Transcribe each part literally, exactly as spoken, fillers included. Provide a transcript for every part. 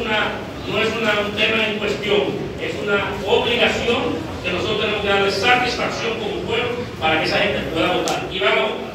una, no es una, un tema en cuestión, es una obligación que nosotros tenemos que darle satisfacción como pueblo para que esa gente pueda votar. Y van a votar.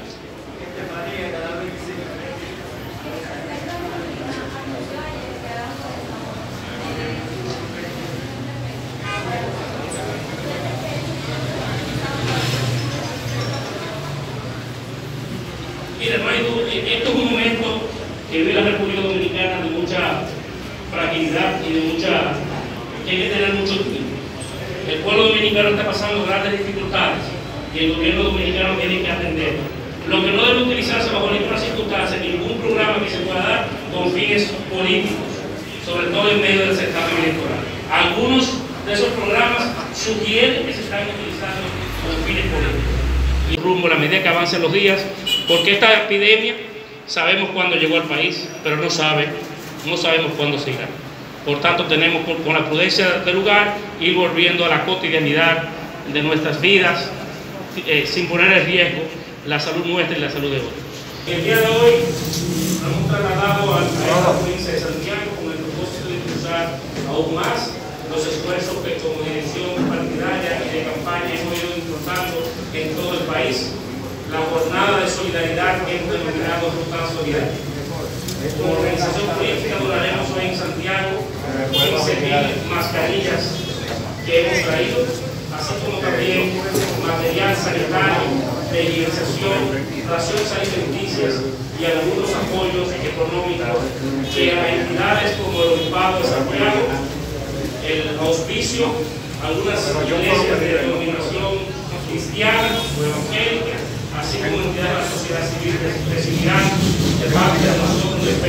Mira, no hay duda, esto es un momento que vive la República Dominicana de mucha fragilidad y de mucha, que hay que tener mucho tiempo. El pueblo dominicano está pasando grandes dificultades y el gobierno dominicano tiene que atender. Lo que no debe utilizarse bajo ninguna circunstancia, ningún programa que se pueda dar con fines políticos, sobre todo en medio del certamen electoral. Algunos de esos programas sugieren que se están utilizando con fines políticos. Y rumbo a la medida que avancen los días, porque esta epidemia sabemos cuándo llegó al país, pero no sabe, no sabemos cuándo se irá. Por tanto, tenemos con la prudencia del lugar ir volviendo a la cotidianidad de nuestras vidas, eh, sin poner en riesgo la salud nuestra y la salud de otros. El día de hoy hemos trasladado a la provincia de Santiago con el propósito de impulsar aún más los esfuerzos que como dirección partidaria y de campaña hemos ido impulsando en todo el país. La jornada de solidaridad que hemos denominado Ruta Solidaria. Como organización política donaremos hoy en Santiago quince mil mascarillas que hemos traído, así como también material sanitario de higienización, raciones alimenticias y algunos apoyos económicos que a entidades como el Obispado de Santiago, el auspicio, algunas iglesias de denominación cristiana o evangélica, así como entidades de la sociedad civil recibirán de parte de nosotros